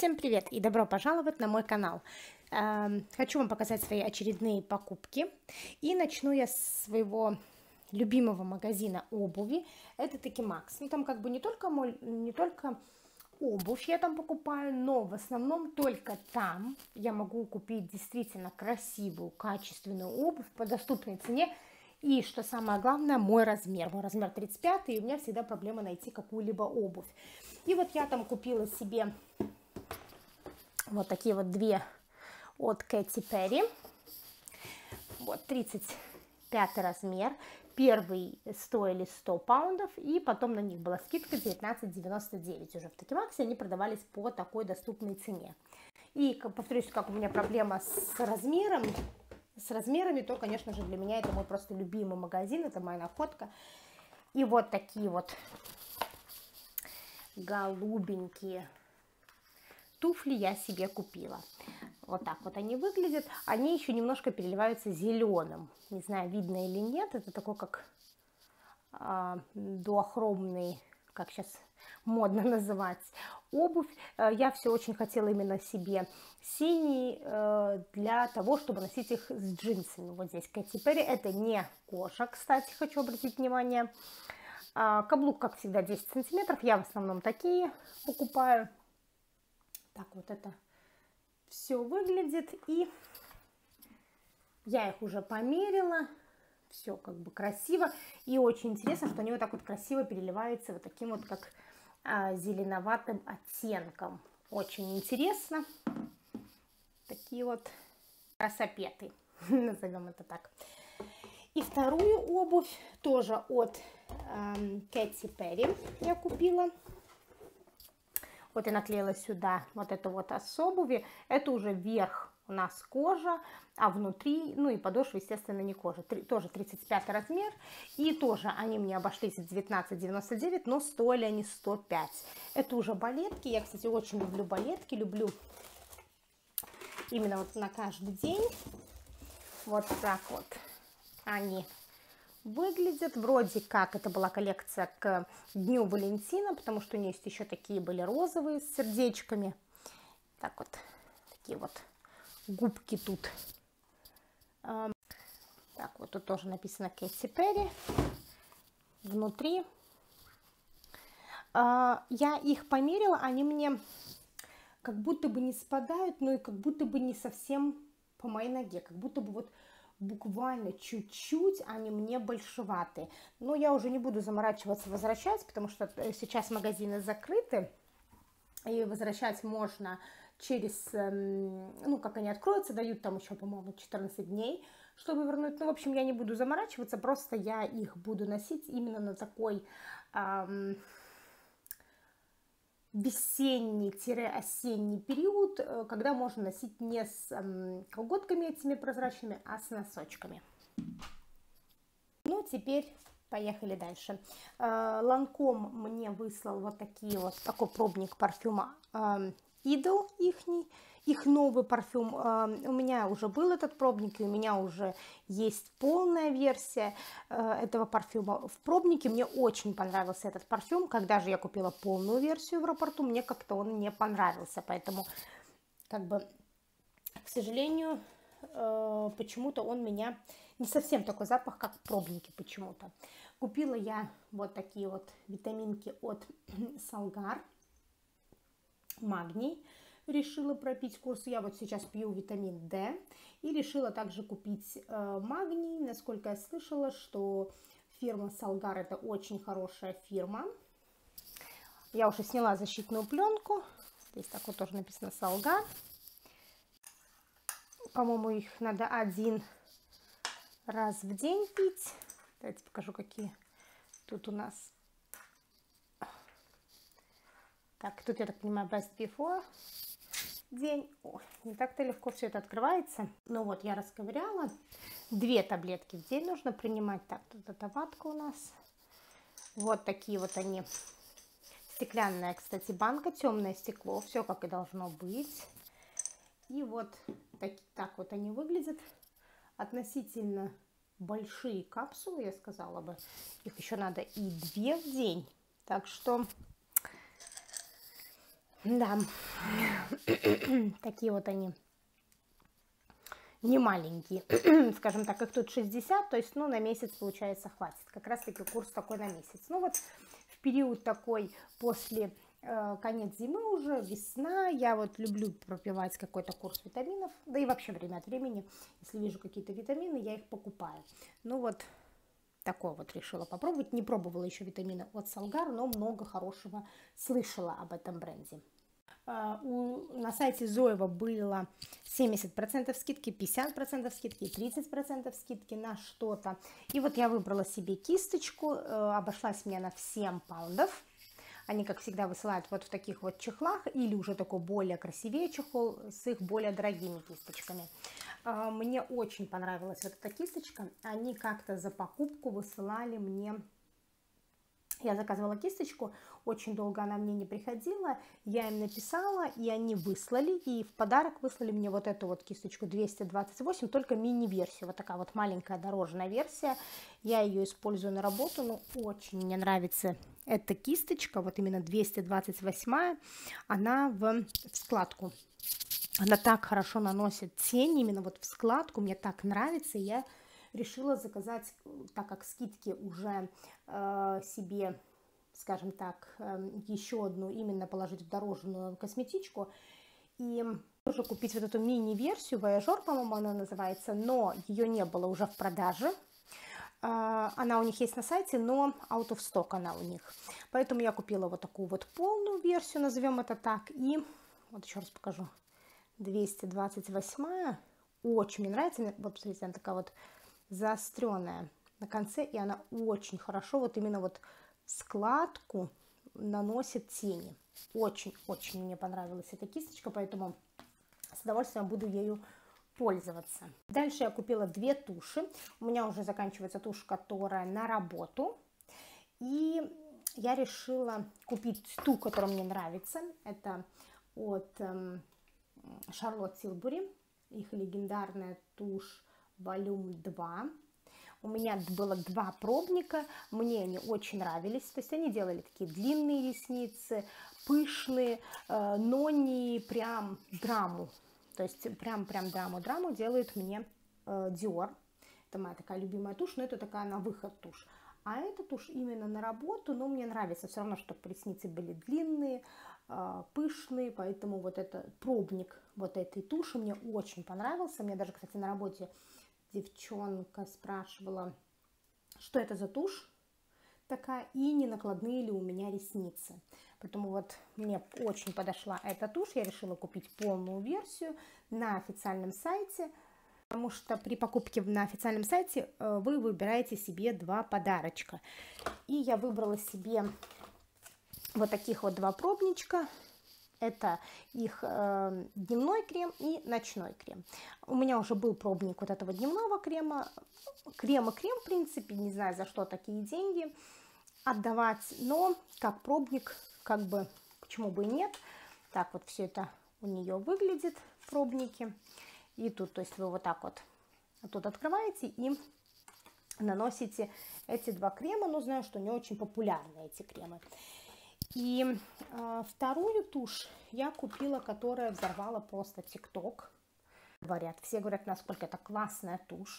Всем привет и добро пожаловать на мой канал. Хочу вам показать свои очередные покупки. И начну я с своего любимого магазина обуви. Это таки Макс. Ну, там как бы не только обувь я там покупаю, но в основном только там я могу купить действительно красивую, качественную обувь по доступной цене. И, что самое главное, мой размер 35, и у меня всегда проблема найти какую-либо обувь. И вот я там купила себе вот такие вот две от Кэти Перри. Вот 35 размер. Первый стоили 100 паундов, и потом на них была скидка 19,99. Уже в Таки Максе они продавались по такой доступной цене. И, повторюсь, как у меня проблема с размерами, то, конечно же, для меня это мой просто любимый магазин, это моя находка. И вот такие вот голубенькие туфли я себе купила. Вот так вот они выглядят. Они еще немножко переливаются зеленым. Не знаю, видно или нет. Это такой как дуохромный, как сейчас модно называть, обувь. Я все очень хотела именно себе синий для того, чтобы носить их с джинсами. Вот здесь Кэти Перри. Это не кожа, кстати, хочу обратить внимание. Каблук, как всегда, 10 сантиметров. Я в основном такие покупаю. Так вот это все выглядит. И я их уже померила. Все как бы красиво. И очень интересно, что они вот так вот красиво переливаются вот таким вот как зеленоватым оттенком. Очень интересно. Такие вот красопеты. Назовем это так. И вторую обувь тоже от Кэти Перри я купила. Вот я наклеила сюда вот эту вот с обуви. Это уже верх у нас кожа, а внутри, ну и подошва, естественно, не кожа. Тоже 35 размер. И тоже они мне обошлись в 19,99, но стоили они 105. Это уже балетки. Я, кстати, очень люблю балетки. Люблю именно вот на каждый день. Вот так вот они выглядят. Вроде как это была коллекция к Дню Валентина, потому что у нее есть еще такие были розовые с сердечками. Так вот, такие вот губки тут. Так вот, тут тоже написано Кэти Перри. Внутри. Я их померила, они мне как будто бы не спадают, но и как будто бы не совсем по моей ноге. Как будто бы вот буквально чуть-чуть они мне большеваты. Но я уже не буду заморачиваться, возвращать, потому что сейчас магазины закрыты. И возвращать можно через, ну, как они откроются, дают там еще, по-моему, 14 дней, чтобы вернуть. Ну, в общем, я не буду заморачиваться, просто я их буду носить именно на такой весенний-осенний период, когда можно носить не с колготками этими прозрачными, а с носочками. Ну, теперь поехали дальше. Ланком мне выслал вот такой пробник парфюма Idol их новый парфюм. У меня уже был этот пробник, и у меня уже есть полная версия этого парфюма. В пробнике мне очень понравился этот парфюм. Когда же я купила полную версию в аэропорту, мне как-то он не понравился. Поэтому, как бы, к сожалению, почему-то он меня... Не совсем такой запах, как в пробнике почему-то. Купила я вот такие вот витаминки от Салгар. Магний. Решила пропить курс. Я вот сейчас пью витамин D. И решила также купить магний. Насколько я слышала, что фирма Салгар это очень хорошая фирма. Я уже сняла защитную пленку. Здесь так вот тоже написано Салгар. По-моему, их надо 1 раз в день пить. Давайте покажу, какие тут у нас. Так, тут, я так понимаю, best before день. Ой, не так-то легко все это открывается. Ну вот, я расковыряла. 2 таблетки в день нужно принимать. Так, тут эта ватка у нас. Вот такие вот они. Стеклянная, кстати, банка, темное стекло. Все как и должно быть. И вот так вот они выглядят. Относительно большие капсулы, я сказала бы. Их еще надо и 2 в день. Так что Да, такие вот они, не маленькие, скажем так, их тут 60, то есть, ну, на месяц, получается, хватит. Как раз-таки курс такой на месяц. Ну, вот в период такой после конец зимы уже, весна, я вот люблю пропивать какой-то курс витаминов, да и вообще время от времени, если вижу какие-то витамины, я их покупаю. Ну, вот такое вот решила попробовать. Не пробовала еще витамины от Салгар, но много хорошего слышала об этом бренде. На сайте Зоева было 70% скидки, 50% скидки, 30% скидки на что-то. И вот я выбрала себе кисточку, обошлась мне она в 7 паундов. Они, как всегда, высылают вот в таких вот чехлах или уже такой более красивее чехол с их более дорогими кисточками. Мне очень понравилась вот эта кисточка. Они как-то за покупку высылали мне... Я заказывала кисточку, очень долго она мне не приходила, я им написала, и они выслали, и в подарок выслали мне вот эту вот кисточку 228, только мини-версию, вот такая вот маленькая дорожная версия, я ее использую на работу, но очень мне нравится эта кисточка, вот именно 228, она в складку, она так хорошо наносит тень, именно вот в складку, мне так нравится, и я решила заказать, так как скидки уже себе, скажем так, еще одну именно положить в дорожную косметичку. И тоже купить вот эту мини-версию, Voyageur, по-моему, она называется, но ее не было уже в продаже. Она у них есть на сайте, но out of stock она у них. Поэтому я купила вот такую вот полную версию, назовем это так. И вот еще раз покажу. 228, очень мне нравится. Вот, посмотрите, она такая вот заостренная на конце, и она очень хорошо вот именно вот в складку наносит тени. Очень-очень мне понравилась эта кисточка, поэтому с удовольствием буду ею пользоваться. Дальше я купила 2 туши. У меня уже заканчивается тушь, которая на работу. И я решила купить ту, которая мне нравится. Это от Charlotte Tilbury. Их легендарная тушь Volume 2. У меня было 2 пробника, мне они очень нравились, то есть они делали такие длинные ресницы, пышные, но не прям драму, то есть прям драму делают мне Dior, это моя такая любимая тушь, но это такая на выход тушь. А эта тушь именно на работу, но мне нравится все равно, чтобы ресницы были длинные, пышные, поэтому вот это пробник вот этой туши мне очень понравился. Мне даже, кстати, на работе девчонка спрашивала, что это за тушь такая и не накладные ли у меня ресницы. Поэтому вот мне очень подошла эта тушь. Я решила купить полную версию на официальном сайте, потому что при покупке на официальном сайте вы выбираете себе 2 подарочка. И я выбрала себе вот таких вот 2 пробничка. Это их дневной крем и ночной крем. У меня уже был пробник вот этого дневного крема. Крем и крем, в принципе, не знаю, за что такие деньги отдавать. Но как пробник, как бы, почему бы и нет. Так вот все это у нее выглядит в пробнике. И тут, то есть вы вот так вот тут открываете и наносите эти 2 крема. Но знаю, что не очень популярны эти кремы. И вторую тушь я купила, которая взорвала просто ТикТок. Все говорят, насколько это классная тушь.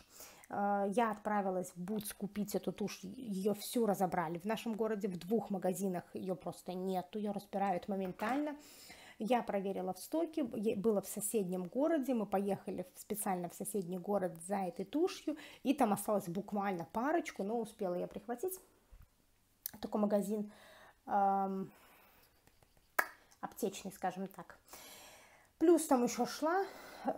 Я отправилась в Boots купить эту тушь, ее всю разобрали. В нашем городе в 2 магазинах ее просто нету, ее разбирают моментально. Я проверила в стоке, было в соседнем городе, мы поехали специально в соседний город за этой тушью, и там осталось буквально парочку, но успела я прихватить. Такой магазин аптечный, скажем так. Плюс там еще шла,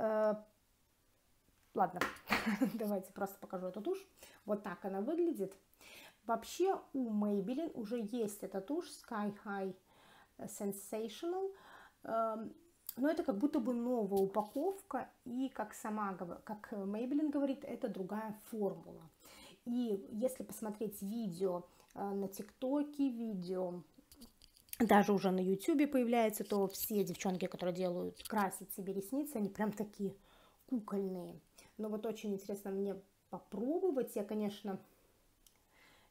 ладно, давайте просто покажу эту тушь. Вот так она выглядит. Вообще у Maybelline уже есть эта тушь Sky High Sensational, но это как будто бы новая упаковка, и как Maybelline говорит, это другая формула. И если посмотреть видео на ТикТоке, видео даже уже на Ютубе появляется, то все девчонки, которые красят себе ресницы, они прям такие кукольные. Но вот очень интересно мне попробовать. Я, конечно,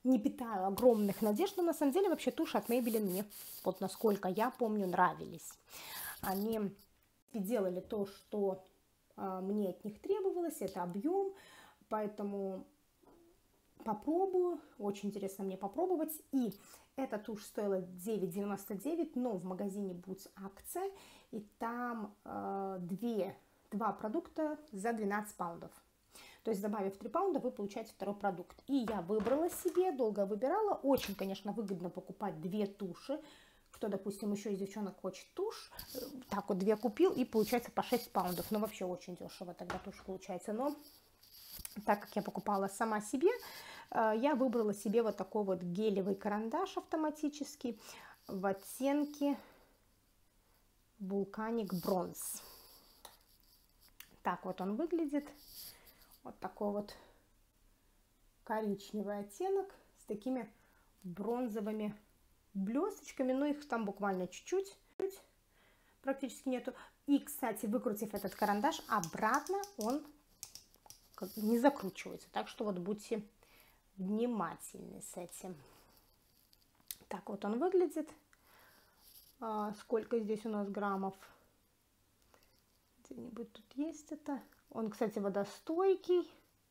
не питаю огромных надежд, но на самом деле вообще туши от Maybelline мне, вот насколько я помню, нравились. Они делали то, что мне от них требовалось, это объем, поэтому попробую, очень интересно мне попробовать. И эта тушь стоила 9,99, но в магазине Boots акция, и там два продукта за 12 паундов. То есть, добавив 3 паунда, вы получаете второй продукт. И я выбрала себе, долго выбирала. Очень, конечно, выгодно покупать 2 туши. Кто, допустим, еще из девчонок хочет тушь, так вот 2 купил, и получается по 6 паундов. Ну, вообще очень дешево тогда тушь получается. Но так как я покупала сама себе, я выбрала себе вот такой вот гелевый карандаш автоматический в оттенке Volcanic Bronze. Так вот он выглядит. Вот такой вот коричневый оттенок с такими бронзовыми блесточками. Но их там буквально чуть-чуть, практически нету. И, кстати, выкрутив этот карандаш обратно, он не закручивается. Так что вот будьте внимательны с этим. Так вот он выглядит. Сколько здесь у нас граммов? Где-нибудь тут есть это. Он, кстати, водостойкий.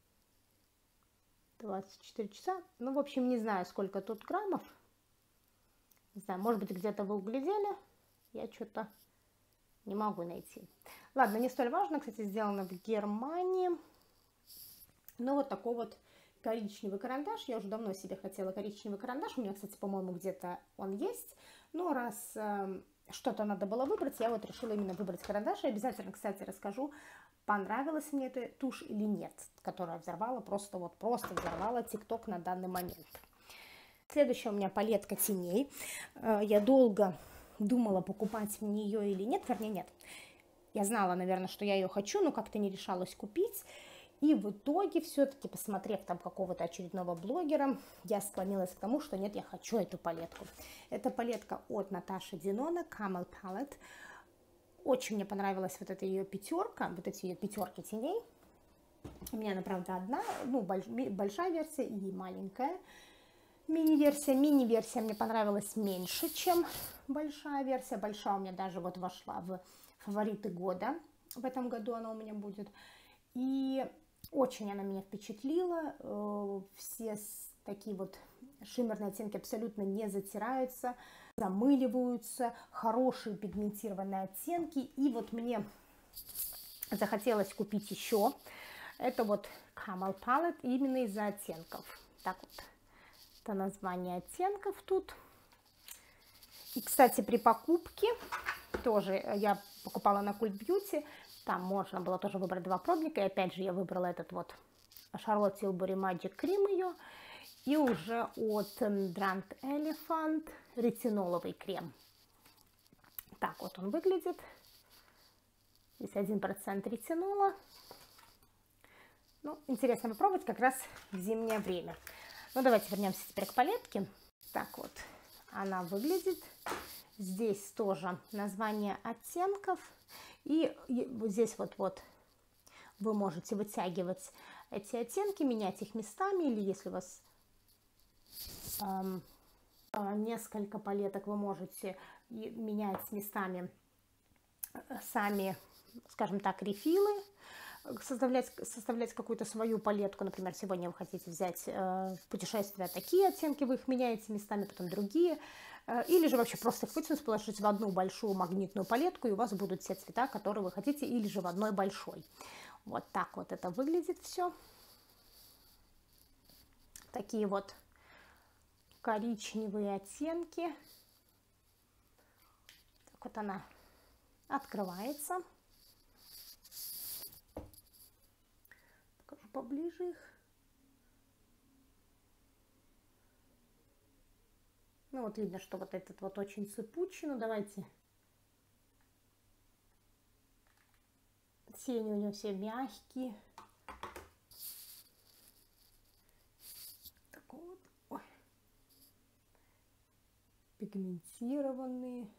24 часа. Ну, в общем, не знаю, сколько тут граммов. Не знаю, может быть, где-то вы углядели. Я что-то не могу найти. Ладно, не столь важно. Кстати, сделано в Германии. Ну, вот такой вот коричневый карандаш. Я уже давно себе хотела коричневый карандаш. У меня, кстати, по-моему, где-то он есть. Но раз что-то надо было выбрать, я вот решила именно выбрать карандаш. И обязательно, кстати, расскажу, понравилась мне эта тушь или нет, которая взорвала, просто взорвала TikTok на данный момент. Следующая у меня палетка теней. Я долго думала, покупать мне ее или нет, вернее, нет. Я знала, наверное, что я ее хочу, но как-то не решалась купить. И в итоге, все-таки, посмотрев там какого-то очередного блогера, я склонилась к тому, что нет, я хочу эту палетку. Это палетка от Наташи Денона, Camel Palette. Очень мне понравилась вот эта ее пятерка, вот эти ее пятерки теней. У меня она, правда, одна, ну, большая версия и маленькая мини-версия. Мини-версия мне понравилась меньше, чем большая версия. Большая у меня даже вот вошла в фавориты года. В этом году она у меня будет. И очень она меня впечатлила. Все такие вот шиммерные оттенки абсолютно не затираются, замыливаются, хорошие пигментированные оттенки. И вот мне захотелось купить еще. Это вот Camel Palette именно из-за оттенков. Так вот, это название оттенков тут. И, кстати, при покупке тоже я покупала на Cult Beauty. Там можно было тоже выбрать 2 пробника. И опять же я выбрала этот вот Charlotte Tilbury Magic Cream ее. И уже от Drunk Elephant ретиноловый крем. Так вот он выглядит. Здесь 1% ретинола. Ну, интересно попробовать как раз в зимнее время. Ну, давайте вернемся теперь к палетке. Так вот она выглядит. Здесь тоже название оттенков. И вот здесь вот вы можете вытягивать эти оттенки, менять их местами. Или если у вас несколько палеток, вы можете менять местами сами, скажем так, рефилы. Составлять какую-то свою палетку. Например, сегодня вы хотите взять в путешествие такие оттенки, вы их меняете местами, потом другие. Или же вообще просто их вытянуть, положить в одну большую магнитную палетку, и у вас будут все цвета, которые вы хотите, или же в одной большой. Вот так вот это выглядит все. Такие вот коричневые оттенки. Так вот она открывается. Покажу поближе их. Ну вот видно, что вот этот вот очень сыпучий. Ну давайте. Тени у него все мягкие. Такой вот. Ой. Пигментированные.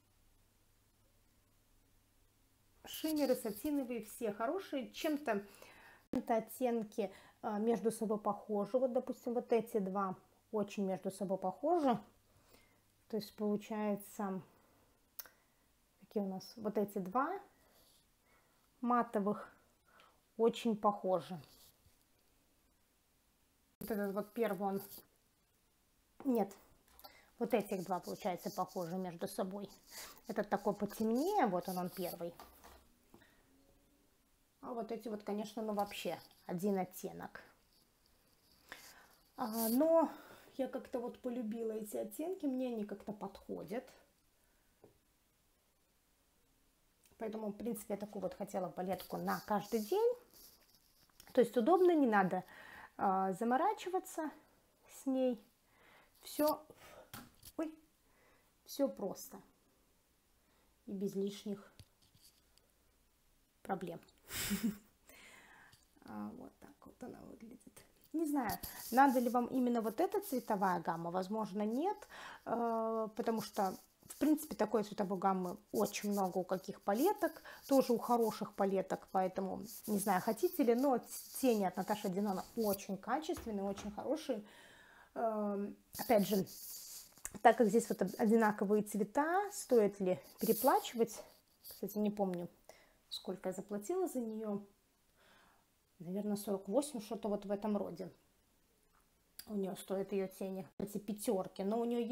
Шиммеры сатиновые все хорошие. Чем-то оттенки между собой похожи. Вот, допустим, вот эти два очень между собой похожи. То есть получается, какие у нас вот эти два матовых очень похожи. Вот этот вот первый он... Нет, вот этих два, получается, похожи между собой. Этот такой потемнее, вот он первый. А вот эти вот, конечно, ну вообще один оттенок. Но я как-то вот полюбила эти оттенки, мне они как-то подходят. Поэтому, в принципе, я такую вот хотела палетку на каждый день. То есть удобно, не надо заморачиваться с ней. Все просто и без лишних проблем. Вот так вот она выглядит. Не знаю, надо ли вам именно вот эта цветовая гамма, возможно, нет, потому что, в принципе, такой цветовой гаммы очень много у каких палеток, тоже у хороших палеток, поэтому, не знаю, хотите ли, но тени от Наташи Денона очень качественные, очень хорошие. Опять же, так как здесь вот одинаковые цвета, стоит ли переплачивать? Кстати, не помню, сколько я заплатила за нее. Наверное, 48, что-то вот в этом роде. У нее стоят ее тени, эти пятерки. Но у нее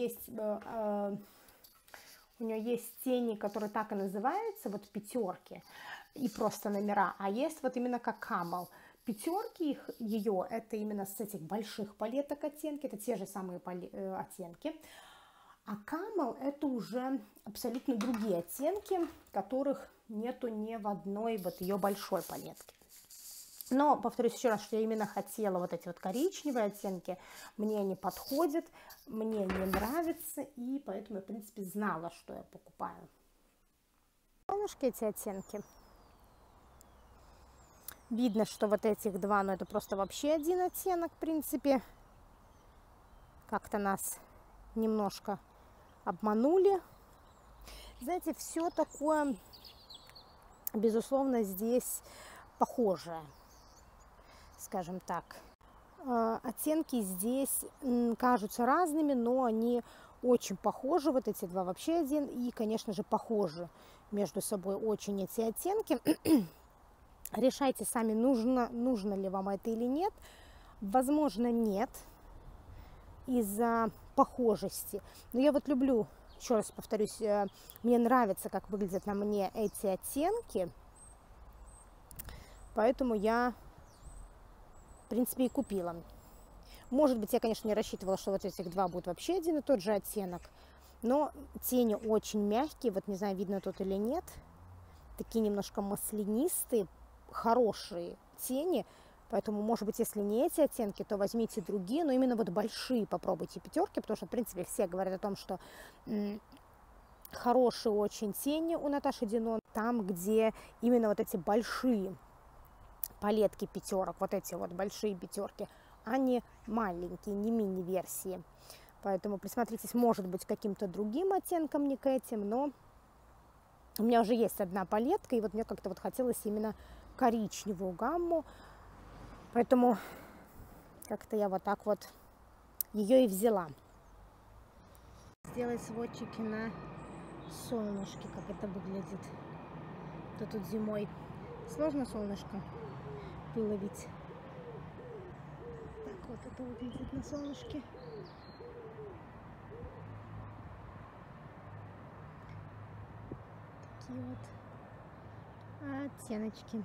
есть тени, которые так и называются, вот пятерки, и просто номера. А есть вот именно как Camel. Пятерки ее, это именно с этих больших палеток оттенки, это те же самые оттенки. А Camel это уже абсолютно другие оттенки, которых нету ни в одной вот ее большой палетке. Но, повторюсь еще раз, что я именно хотела вот эти вот коричневые оттенки. Мне они подходят, мне не нравятся, и поэтому я, в принципе, знала, что я покупаю. Солнышки эти оттенки. Видно, что вот этих два, но это просто вообще один оттенок, в принципе. Как-то нас немножко обманули. Знаете, все такое, безусловно, здесь похожее. Скажем так, оттенки здесь кажутся разными, но они очень похожи, вот эти два вообще один, и, конечно же, похожи между собой очень эти оттенки. Решайте сами, нужно ли вам это или нет. Возможно, нет, из-за похожести. Но я вот люблю, еще раз повторюсь, мне нравится, как выглядят на мне эти оттенки, поэтому я, в принципе, и купила. Может быть, я, конечно, не рассчитывала, что вот этих два будут вообще один и тот же оттенок. Но тени очень мягкие. Вот не знаю, видно тут или нет. Такие немножко маслянистые, хорошие тени. Поэтому, может быть, если не эти оттенки, то возьмите другие. Но именно вот большие попробуйте пятерки. Потому что, в принципе, все говорят о том, что хорошие очень тени у Наташи Денон. Там, где именно вот эти большие палетки пятерок, вот эти вот большие пятерки, а не маленькие, не мини-версии. Поэтому присмотритесь, может быть, к каким-то другим оттенкам, не к этим, но у меня уже есть одна палетка, и вот мне как-то вот хотелось именно коричневую гамму, поэтому как-то я вот так вот ее и взяла. Сделать сводчики на солнышке, как это выглядит. То тут зимой сложно солнышко выловить. Так вот это выглядит на солнышке. Такие вот оттеночки.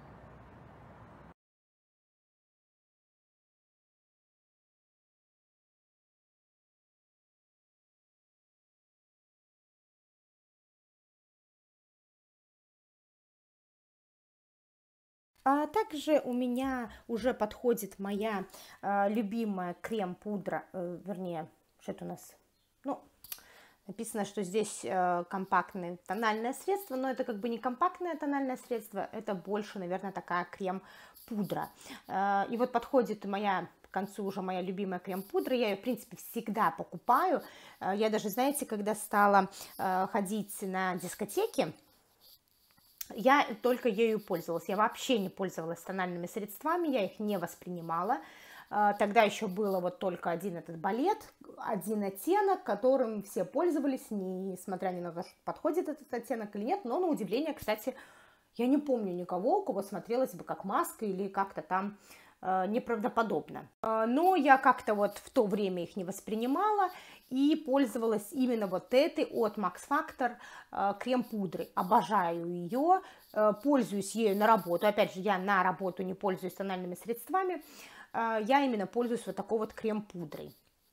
А также у меня уже подходит моя любимая крем-пудра, вернее, что это у нас, ну, написано, что здесь компактное тональное средство, но это как бы не компактное тональное средство, это больше, наверное, такая крем-пудра. И вот подходит моя, к концу уже моя любимая крем-пудра, я ее, в принципе, всегда покупаю. Я даже, знаете, когда стала ходить на дискотеки, я только ею пользовалась, я вообще не пользовалась тональными средствами, я их не воспринимала. Тогда еще было вот только один этот балет, один оттенок, которым все пользовались, несмотря ни на то, что подходит этот оттенок или нет. Но на удивление, кстати, я не помню никого, у кого смотрелось бы как маска или как-то там неправдоподобно. Но я как-то вот в то время их не воспринимала и пользовалась именно вот этой от Max Factor крем-пудры. Обожаю ее, пользуюсь ею на работу. Опять же, я на работу не пользуюсь тональными средствами, я именно пользуюсь вот такой вот крем-пудрой.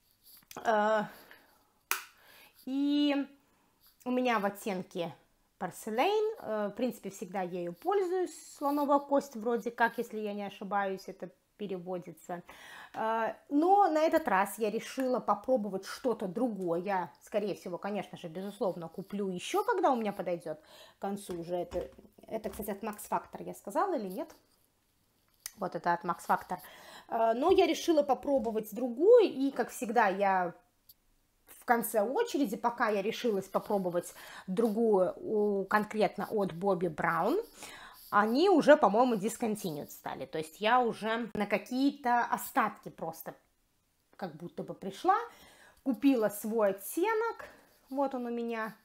И у меня в оттенке Porcelain, в принципе, всегда ею пользуюсь, слоновая кость вроде как, если я не ошибаюсь, это переводится. Но на этот раз я решила попробовать что-то другое. Я, скорее всего, конечно же, безусловно, куплю еще, когда у меня подойдет к концу уже. Это, кстати, от Max Factor я сказала или нет? Вот это от Max Factor. Но я решила попробовать другую, и, как всегда, я в конце очереди, пока я решилась попробовать другую, конкретно от Bobbi Brown, они уже, по-моему, discontinued стали. То есть я уже на какие-то остатки просто как будто бы пришла, купила свой оттенок, вот он у меня,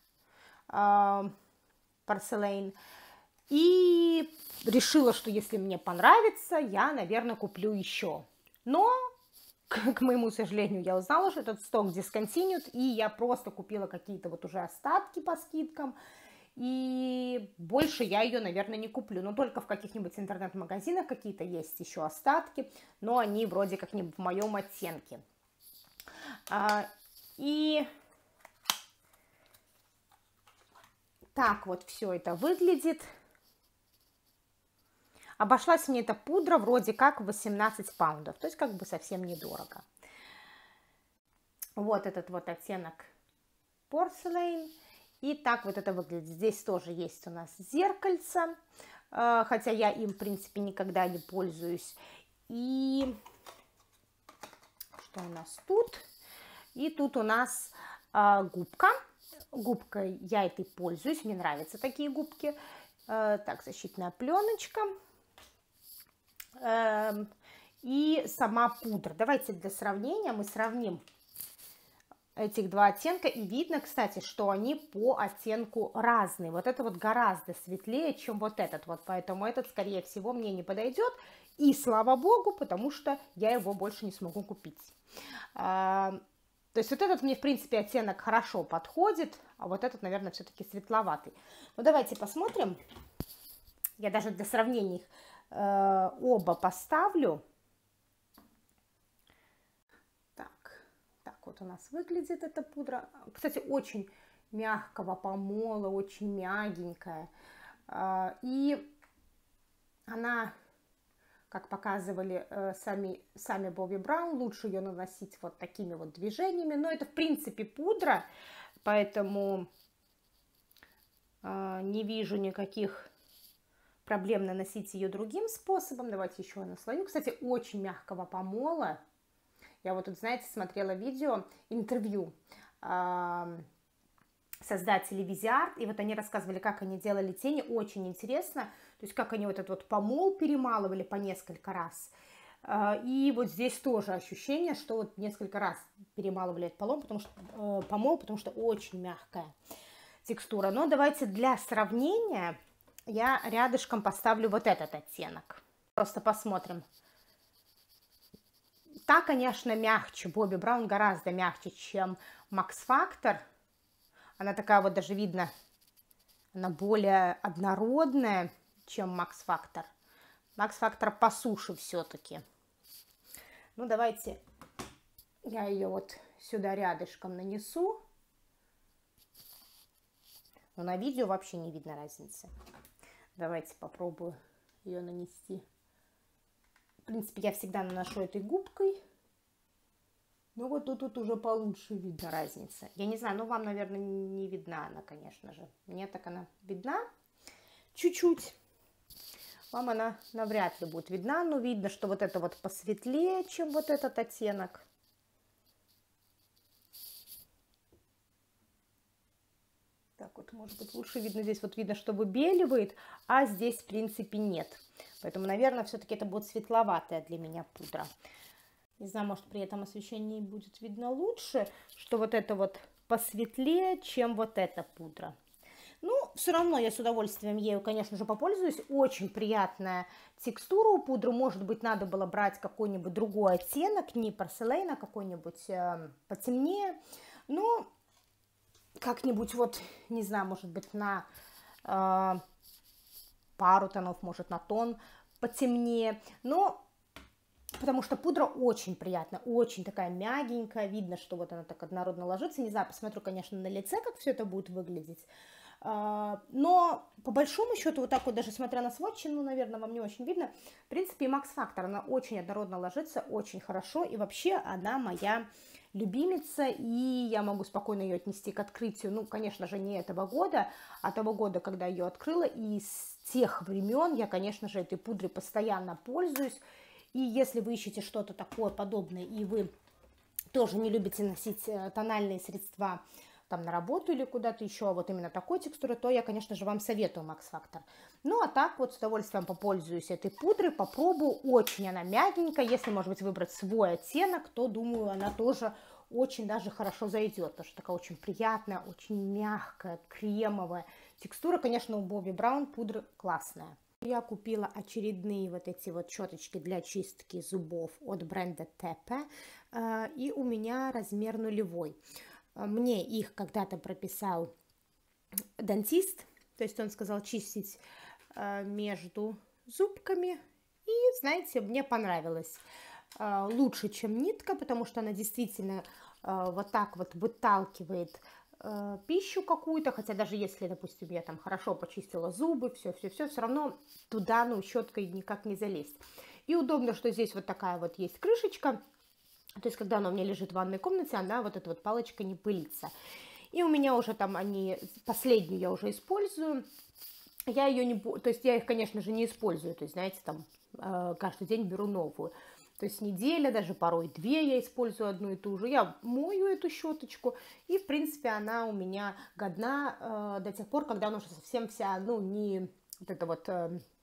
Porcelain, и решила, что если мне понравится, я, наверное, куплю еще. Но, к моему сожалению, я узнала, что этот сток discontinued, и я просто купила какие-то вот уже остатки по скидкам, и больше я ее, наверное, не куплю. Но только в каких-нибудь интернет-магазинах какие-то есть еще остатки, но они вроде как не в моем оттенке. И так вот все это выглядит. Обошлась мне эта пудра вроде как 18 паундов, то есть как бы совсем недорого. Вот этот вот оттенок Porcelain. И так вот это выглядит. Здесь тоже есть у нас зеркальце, хотя я им, в принципе, никогда не пользуюсь. И что у нас тут? И тут у нас губка. Губкой я этой пользуюсь, мне нравятся такие губки. Так, защитная пленочка. И сама пудра. Давайте для сравнения мы сравним этих два оттенка, и видно, кстати, что они по оттенку разные. Вот это вот гораздо светлее, чем вот этот вот, поэтому этот, скорее всего, мне не подойдет, и слава богу, потому что я его больше не смогу купить. То есть вот этот мне, в принципе, оттенок хорошо подходит, а вот этот, наверное, все-таки светловатый. Ну, давайте посмотрим. Я даже для сравнения их оба поставлю. Так вот у нас выглядит эта пудра. Кстати, очень мягкого помола, очень мягенькая. И она, как показывали сами Bobbi Brown, лучше ее наносить вот такими вот движениями. Но это, в принципе, пудра, поэтому не вижу никаких проблем наносить ее другим способом. Давайте еще наслою. Кстати, очень мягкого помола. Я вот тут, знаете, смотрела видео, интервью создателей ViziArt, и вот они рассказывали, как они делали тени, очень интересно, то есть как они вот этот вот помол перемалывали по несколько раз. И вот здесь тоже ощущение, что вот несколько раз перемалывали этот помол, потому что очень мягкая текстура. Но давайте для сравнения я рядышком поставлю вот этот оттенок. Просто посмотрим. Та, конечно, мягче. Bobbi Brown гораздо мягче, чем Max Factor. Она такая вот даже видно, она более однородная, чем Max Factor. Max Factor по суше все-таки. Ну, давайте я ее вот сюда рядышком нанесу. Но на видео вообще не видно разницы. Давайте попробую ее нанести. В принципе, я всегда наношу этой губкой. Но вот тут уже получше видно разница. Я не знаю, но вам, наверное, не видна она, конечно же. Мне так она видна чуть-чуть. Вам она навряд ли будет видна, но видно, что вот это вот посветлее, чем вот этот оттенок. Так вот, может быть, лучше видно. Здесь вот видно, что выбеливает, а здесь, в принципе, нет. Поэтому, наверное, все-таки это будет светловатая для меня пудра. Не знаю, может, при этом освещении будет видно лучше, что вот это вот посветлее, чем вот эта пудра. Ну, все равно я с удовольствием ею, конечно же, попользуюсь. Очень приятная текстура у пудры. Может быть, надо было брать какой-нибудь другой оттенок, не порселейн, а какой-нибудь потемнее. Ну, как-нибудь вот, не знаю, может быть, на пару тонов, может, на тон потемнее. Но потому что пудра очень приятная, очень такая мягенькая. Видно, что вот она так однородно ложится. Не знаю, посмотрю, конечно, на лице, как все это будет выглядеть. Но по большому счету, вот так вот, даже смотря на сводчи, ну, наверное, вам не очень видно. В принципе, и Max Factor, она очень однородно ложится, очень хорошо. И вообще она моя любимица, и я могу спокойно ее отнести к открытию. Ну, конечно же, не этого года, а того года, когда ее открыла. И с тех времен я, конечно же, этой пудрой постоянно пользуюсь. И если вы ищете что-то такое подобное, и вы тоже не любите носить тональные средства там на работу или куда-то еще, вот именно такой текстуры, то я, конечно же, вам советую Max Factor. Ну, а так вот с удовольствием попользуюсь этой пудрой, попробую. Очень она мягенькая. Если, может быть, выбрать свой оттенок, то, думаю, она тоже очень даже хорошо зайдет, потому что такая очень приятная, очень мягкая, кремовая текстура. Конечно, у Bobbi Brown пудра классная. Я купила очередные вот эти вот щеточки для чистки зубов от бренда Tepe, и у меня размер 0. Мне их когда-то прописал дантист, то есть он сказал чистить между зубками, и, знаете, мне понравилось. Лучше, чем нитка, потому что она действительно вот так вот выталкивает пищу какую-то, хотя даже если, допустим, я там хорошо почистила зубы, все равно туда, ну, щеткой никак не залезть. И удобно, что здесь вот такая вот есть крышечка, то есть, когда она у меня лежит в ванной комнате, она, вот эта вот палочка, не пылится. И у меня уже там они, последнюю я уже использую, я ее не, то есть, я их, конечно же, не использую, то есть, знаете, там, каждый день беру новую. То есть неделя, даже порой 2 я использую одну и ту же. Я мою эту щеточку, и, в принципе, она у меня годна до тех пор, когда она уже совсем вся, ну, не вот эта вот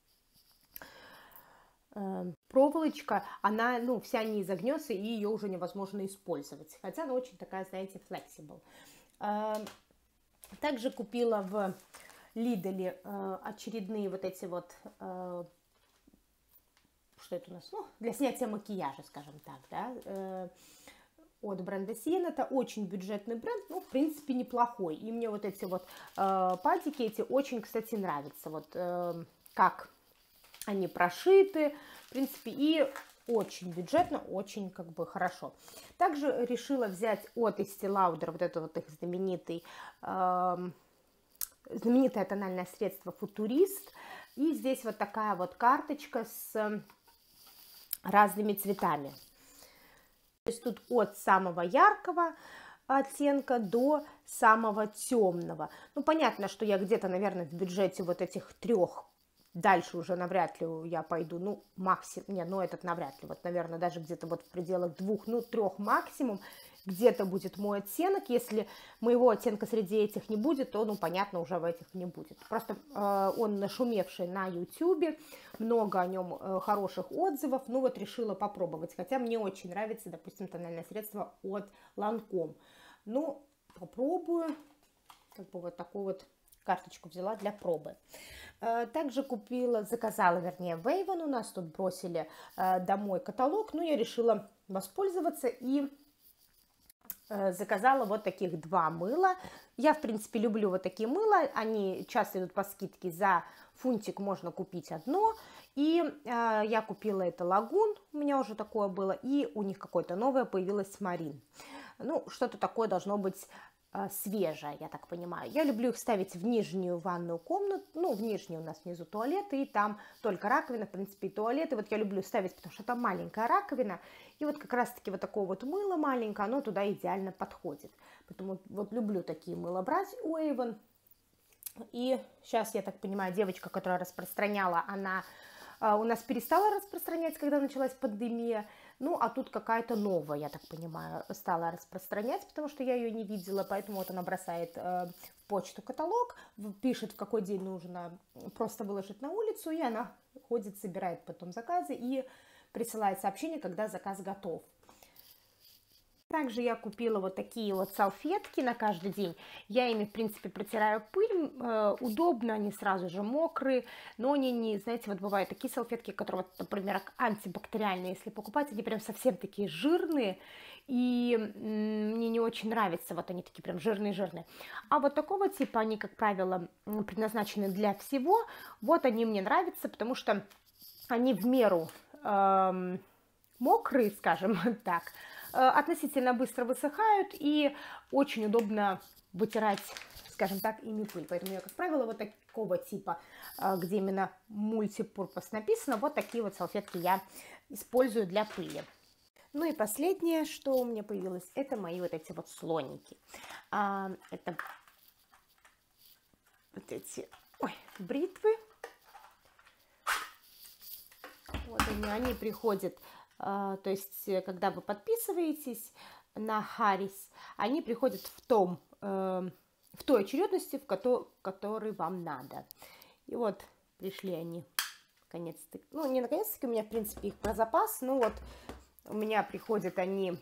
проволочка, она, ну, вся не изогнется, и ее уже невозможно использовать. Хотя она очень такая, знаете, flexible. Также купила в Lidl очередные вот эти вот... что это у нас? Ну, для снятия макияжа, скажем так, да, от бренда Sienna. Это очень бюджетный бренд, ну, в принципе, неплохой. И мне вот эти вот патики эти очень, кстати, нравятся. Вот как они прошиты, в принципе, и очень бюджетно, очень как бы хорошо. Также решила взять от Estee Lauder вот это вот их знаменитое тональное средство Футурист. И здесь вот такая вот карточка с разными цветами. То есть тут от самого яркого оттенка до самого темного. Ну, понятно, что я где-то, наверное, в бюджете вот этих 3, дальше уже навряд ли я пойду, ну, максимум, не, ну, этот навряд ли, вот, наверное, даже где-то вот в пределах 2, ну, 3 максимум, где-то будет мой оттенок. Если моего оттенка среди этих не будет, то, ну, понятно, уже в этих не будет. Просто он нашумевший на YouTube, много о нем хороших отзывов, ну, вот решила попробовать. Хотя мне очень нравится, допустим, тональное средство от Lancome. Ну, попробую, как бы вот такую вот карточку взяла для пробы. Также заказала, вернее, в Avon, у нас тут бросили домой каталог, но я решила воспользоваться и заказала вот таких 2 мыла. Я, в принципе, люблю вот такие мыла, они часто идут по скидке, за фунтик можно купить одно. И я купила это Лагун, у меня уже такое было, и у них какое-то новое появилось Марин. Ну, что-то такое должно быть свежая, я так понимаю. Я люблю их ставить в нижнюю ванную комнату, ну, в нижнюю у нас внизу туалет, и там только раковина, в принципе, и туалет. И вот я люблю ставить, потому что там маленькая раковина, и вот как раз-таки вот такое вот мыло маленькое, оно туда идеально подходит. Поэтому вот люблю такие мыла брать у Avon. И сейчас, я так понимаю, девочка, которая распространяла, она у нас перестала распространять, когда началась пандемия. Ну, а тут какая-то новая, я так понимаю, стала распространять, потому что я ее не видела, поэтому вот она бросает в почту каталог, пишет, в какой день нужно просто выложить на улицу, и она ходит, собирает потом заказы и присылает сообщение, когда заказ готов. Также я купила вот такие вот салфетки на каждый день. Я ими, в принципе, протираю пыль. Удобно, они сразу же мокрые, но они не, знаете, вот бывают такие салфетки, которые, вот, например, антибактериальные, если покупать, они прям совсем такие жирные, и мне не очень нравятся, вот они такие прям жирные-жирные. А вот такого типа, они, как правило, предназначены для всего. Вот они мне нравятся, потому что они в меру мокрые, скажем так, относительно быстро высыхают и очень удобно вытирать, скажем так, ими пыль. Поэтому я, как правило, вот такого типа, где именно мультипурпос написано, вот такие вот салфетки я использую для пыли. Ну и последнее, что у меня появилось, это мои вот эти вот слоники. Это вот эти бритвы. Вот они приходят, то есть, когда вы подписываетесь на Харрис, они приходят в той очередности, в которой вам надо. И вот пришли они, наконец-таки. Ну, не наконец-таки, у меня, в принципе, их про запас. Ну, вот у меня приходят они...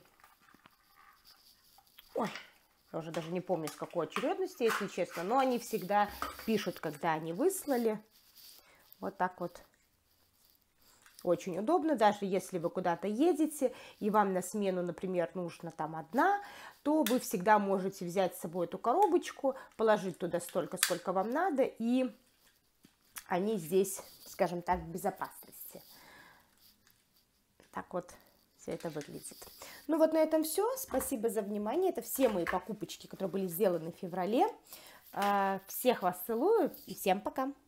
Ой, я уже даже не помню, с какой очередности, если честно. Но они всегда пишут, когда они выслали. Вот так вот. Очень удобно, даже если вы куда-то едете, и вам на смену, например, нужно там одна, то вы всегда можете взять с собой эту коробочку, положить туда столько, сколько вам надо, и они здесь, скажем так, в безопасности. Так вот все это выглядит. Ну вот на этом все. Спасибо за внимание. Это все мои покупочки, которые были сделаны в феврале. Всех вас целую и всем пока!